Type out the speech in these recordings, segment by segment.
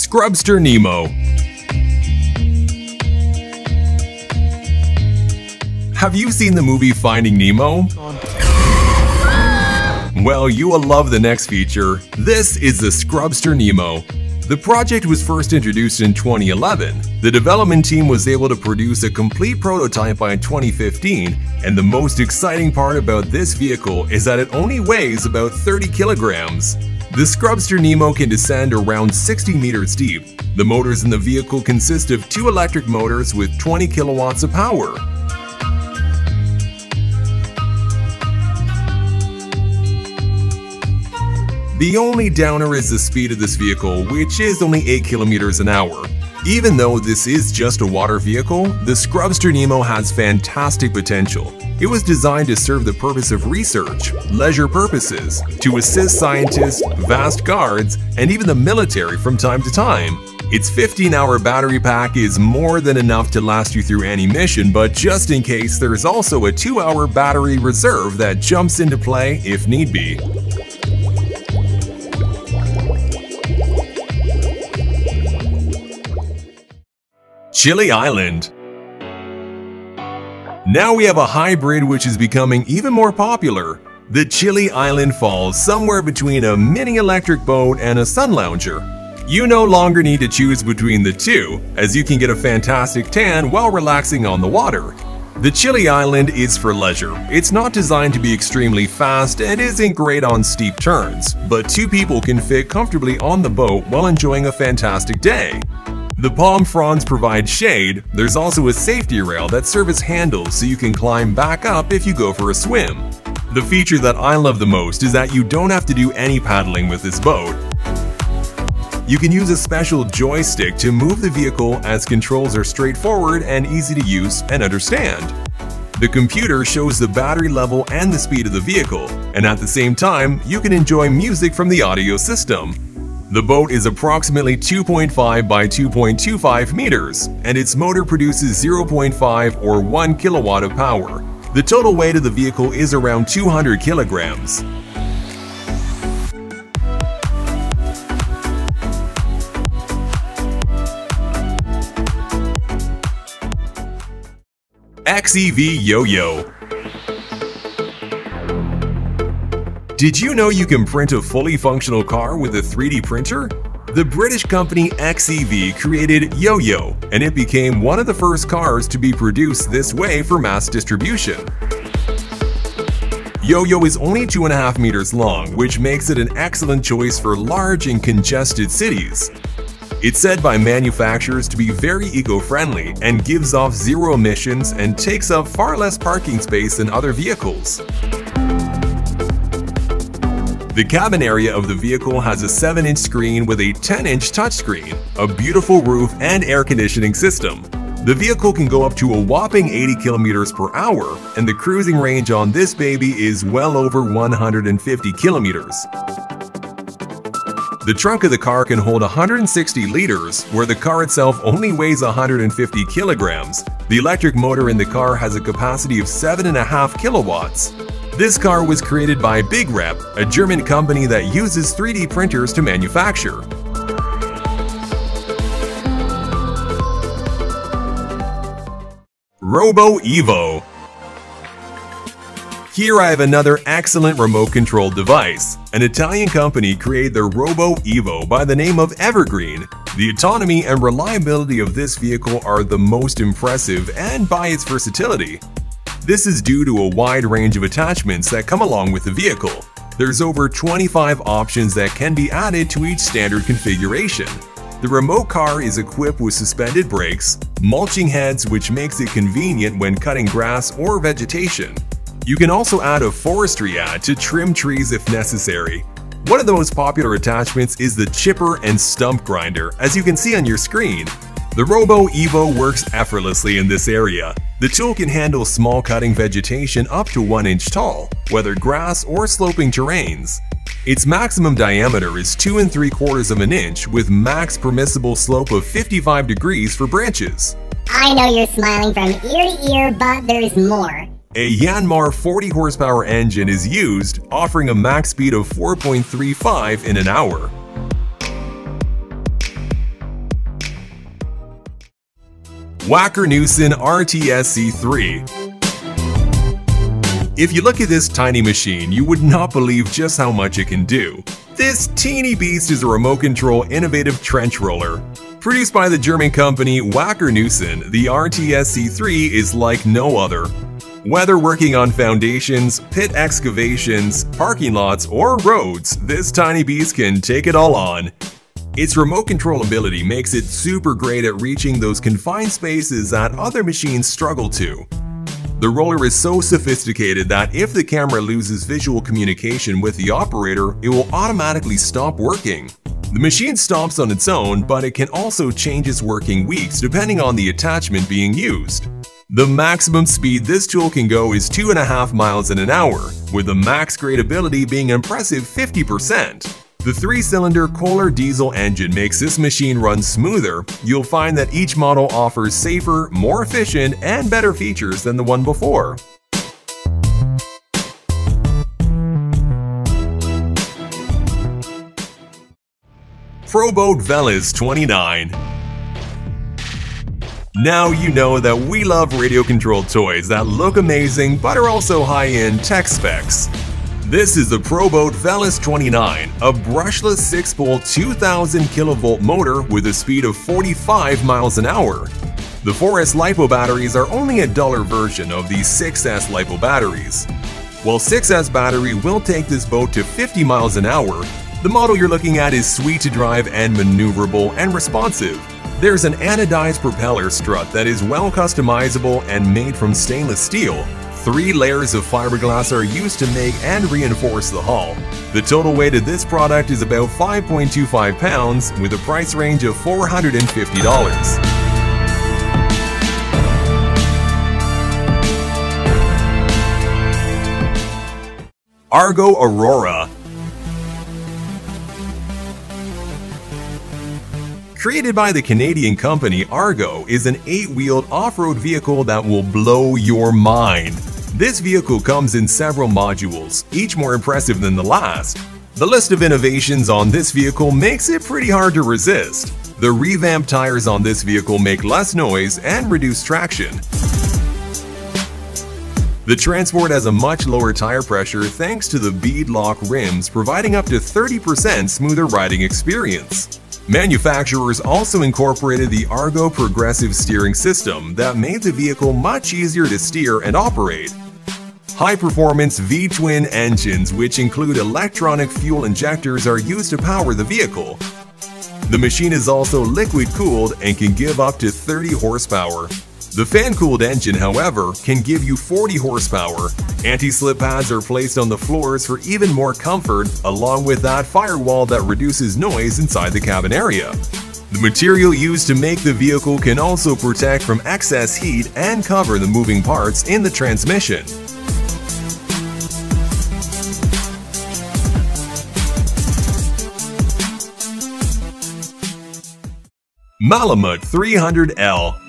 Scrubster Nemo. Have you seen the movie Finding Nemo? Well, you will love the next feature. This is the Scrubster Nemo. The project was first introduced in 2011. The development team was able to produce a complete prototype by 2015, and the most exciting part about this vehicle is that it only weighs about 30 kilograms. The Scrubster Nemo can descend around 60 meters deep. The motors in the vehicle consist of 2 electric motors with 20 kilowatts of power. The only downer is the speed of this vehicle, which is only 8 kilometers an hour. Even though this is just a water vehicle, the Scrubster Nemo has fantastic potential. It was designed to serve the purpose of research, leisure purposes, to assist scientists, vast guards, and even the military from time to time. Its 15-hour battery pack is more than enough to last you through any mission, but just in case, there's also a 2-hour battery reserve that jumps into play if need be. Chili Island. Now we have a hybrid which is becoming even more popular. The Chili Island falls somewhere between a mini electric boat and a sun lounger. You no longer need to choose between the two, as you can get a fantastic tan while relaxing on the water. The Chili Island is for leisure. It's not designed to be extremely fast and isn't great on steep turns, but 2 people can fit comfortably on the boat while enjoying a fantastic day. The palm fronds provide shade. There's also a safety rail that serves as handles so you can climb back up if you go for a swim. The feature that I love the most is that you don't have to do any paddling with this boat. You can use a special joystick to move the vehicle, as controls are straightforward and easy to use and understand. The computer shows the battery level and the speed of the vehicle, and at the same time, you can enjoy music from the audio system. The boat is approximately 2.5 by 2.25 meters, and its motor produces 0.5 or 1 kilowatt of power. The total weight of the vehicle is around 200 kilograms. XEV Yo-Yo. Did you know you can print a fully functional car with a 3D printer? The British company XEV created Yo-Yo, and it became one of the first cars to be produced this way for mass distribution. Yo-Yo is only 2.5 meters long, which makes it an excellent choice for large and congested cities. It's said by manufacturers to be very eco-friendly and gives off 0 emissions and takes up far less parking space than other vehicles. The cabin area of the vehicle has a 7-inch screen with a 10-inch touchscreen, a beautiful roof, and air conditioning system. The vehicle can go up to a whopping 80 kilometers per hour, and the cruising range on this baby is well over 150 kilometers. The trunk of the car can hold 160 liters, where the car itself only weighs 150 kilograms. The electric motor in the car has a capacity of 7.5 kilowatts. This car was created by Big Rep, a German company that uses 3D printers to manufacture. Robo Evo. Here I have another excellent remote-controlled device. An Italian company created the Robo Evo by the name of Evergreen. The autonomy and reliability of this vehicle are the most impressive, and by its versatility. This is due to a wide range of attachments that come along with the vehicle. There's over 25 options that can be added to each standard configuration. The remote car is equipped with suspended brakes, mulching heads, which makes it convenient when cutting grass or vegetation. You can also add a forestry ad to trim trees if necessary. One of the most popular attachments is the chipper and stump grinder, as you can see on your screen. The Robo Evo works effortlessly in this area. The tool can handle small cutting vegetation up to 1 inch tall, whether grass or sloping terrains. Its maximum diameter is 2 3/4 of an inch with max permissible slope of 55 degrees for branches. I know you're smiling from ear to ear, but there's more. A Yanmar 40 horsepower engine is used, offering a max speed of 4.35 in an hour. Wacker-Neuson RTSC3. If you look at this tiny machine, you would not believe just how much it can do. This teeny beast is a remote-control innovative trench roller. Produced by the German company Wacker-Neuson, the RTSC3 is like no other. Whether working on foundations, pit excavations, parking lots, or roads, this tiny beast can take it all on. Its remote control ability makes it super great at reaching those confined spaces that other machines struggle to. The roller is so sophisticated that if the camera loses visual communication with the operator, it will automatically stop working. The machine stops on its own, but it can also change its working weeks depending on the attachment being used. The maximum speed this tool can go is 2.5 miles an hour, with the max grade ability being an impressive 50%. The 3-cylinder Kohler diesel engine makes this machine run smoother. You'll find that each model offers safer, more efficient, and better features than the one before. ProBoat Velis 29. Now you know that we love radio-controlled toys that look amazing but are also high-end tech specs. This is the ProBoat Velis 29, a brushless 6-pole 2000 kV motor with a speed of 45 miles an hour. The 4S LiPo batteries are only a duller version of the 6S LiPo batteries. While 6S battery will take this boat to 50 miles an hour, the model you're looking at is sweet to drive and maneuverable and responsive. There's an anodized propeller strut that is well customizable and made from stainless steel. 3 layers of fiberglass are used to make and reinforce the hull. The total weight of this product is about 5.25 pounds with a price range of $450. Argo Aurora. Created by the Canadian company, Argo is an 8-wheeled off-road vehicle that will blow your mind. This vehicle comes in several modules, each more impressive than the last. The list of innovations on this vehicle makes it pretty hard to resist. The revamped tires on this vehicle make less noise and reduce traction. The Transport has a much lower tire pressure thanks to the bead-lock rims, providing up to 30% smoother riding experience. Manufacturers also incorporated the Argo Progressive Steering System that made the vehicle much easier to steer and operate. High-performance V-twin engines, which include electronic fuel injectors, are used to power the vehicle. The machine is also liquid-cooled and can give up to 30 horsepower. The fan-cooled engine, however, can give you 40 horsepower. Anti-slip pads are placed on the floors for even more comfort, along with that firewall that reduces noise inside the cabin area. The material used to make the vehicle can also protect from excess heat and cover the moving parts in the transmission. Malamut 300L.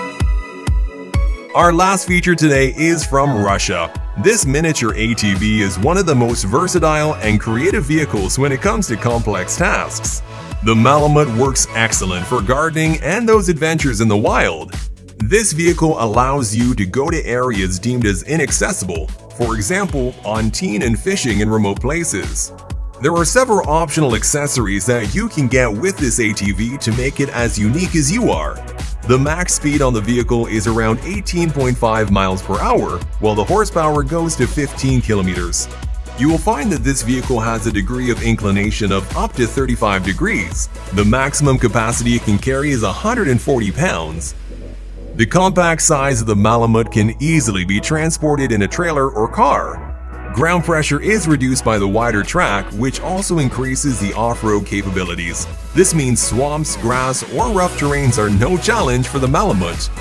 Our last feature today is from Russia. This miniature ATV is one of the most versatile and creative vehicles when it comes to complex tasks. The Malamut works excellent for gardening and those adventures in the wild. This vehicle allows you to go to areas deemed as inaccessible, for example, on teen and fishing in remote places. There are several optional accessories that you can get with this ATV to make it as unique as you are. The max speed on the vehicle is around 18.5 miles per hour, while the horsepower goes to 15 kilometers. You will find that this vehicle has a degree of inclination of up to 35 degrees. The maximum capacity it can carry is 140 pounds. The compact size of the Malamut can easily be transported in a trailer or car. Ground pressure is reduced by the wider track, which also increases the off-road capabilities. This means swamps, grass, or rough terrains are no challenge for the Malamut.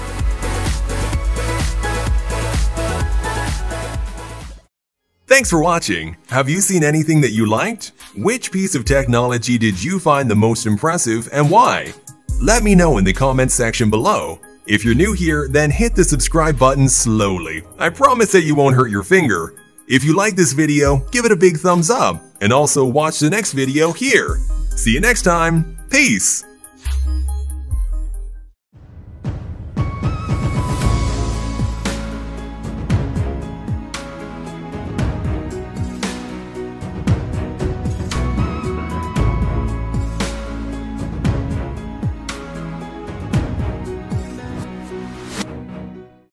Thanks for watching. Have you seen anything that you liked? Which piece of technology did you find the most impressive and why? Let me know in the comments section below. If you're new here, then hit the subscribe button slowly. I promise that you won't hurt your finger. If you like this video, give it a big thumbs up, and also watch the next video here. See you next time. Peace!